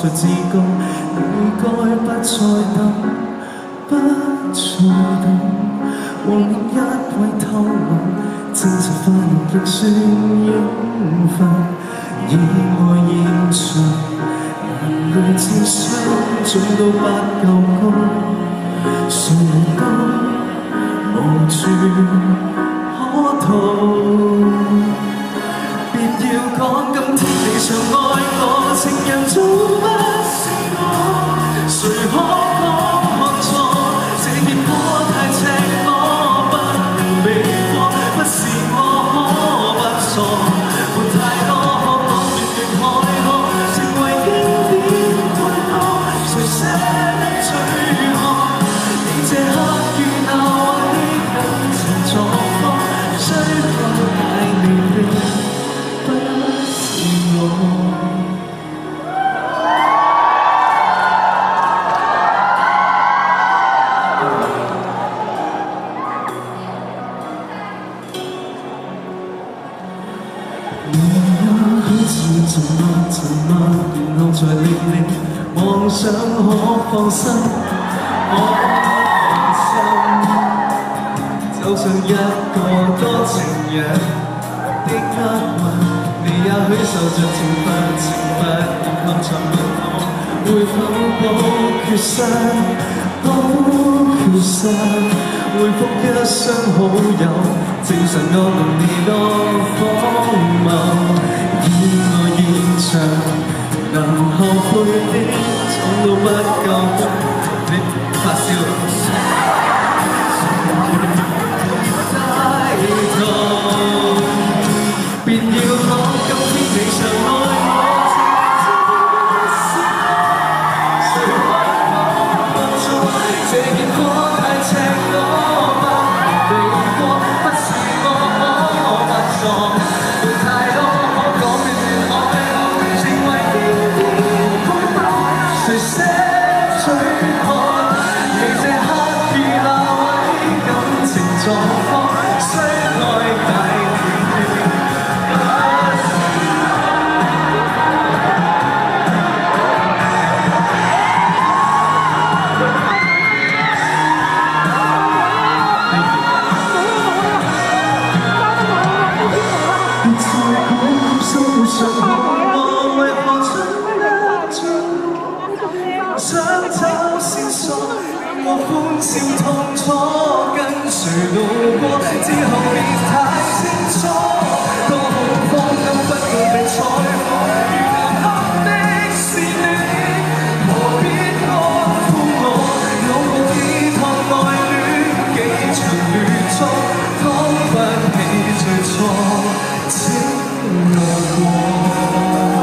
才自覺你該不再等，不再等。往日一位透露，證實快樂極算應份，意外現場，人類智商總都不夠高，誰都無處可逃。 別要講今天你常愛我，情人早不是我，誰可講看錯？這結果太赤裸，不能避過，不是我可不錯，沒太多可講越海河，成為經典配角，誰捨得追看？你這刻與那位感情狀況，雖覺大離別。 沉默，然後才令你妄想可放心，可放心。就像一個多情人的厄運，你也許受着懲罰，然後尋問我會否保缺失，保缺失，回復一雙好友，正常我們未多荒謬。 意外現場，能後悔的總都不夠多。你發燒低頭，別要講今天你常愛我，誰可放錯？這結果太赤裸，不能避過，不是我可不錯，沒太多。 狀況雖愛大亂，別再講生活上我為何蠢得盡，想找線索，我歡笑痛楚。 誰路過之後別太清楚，多好方今不過被採訪，如南黑的是你，何必安撫我？有過幾趟愛戀，幾場亂撞，講不起最初，請路過。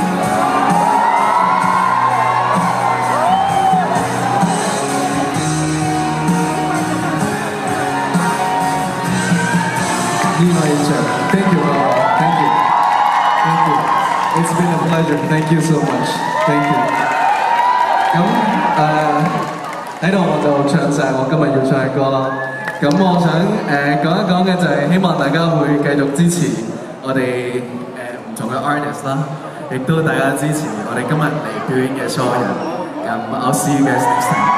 Thank you, thank you, thank you. It's been a pleasure. Thank you so much. Thank you. 咁喺度我就唱晒我今日要唱嘅歌啦。咁我想講一講嘅就係希望大家會繼續支持我哋唔同嘅 artist 啦，亦都大家支持我哋今日嚟表演嘅所有人。I'll see you guys next time.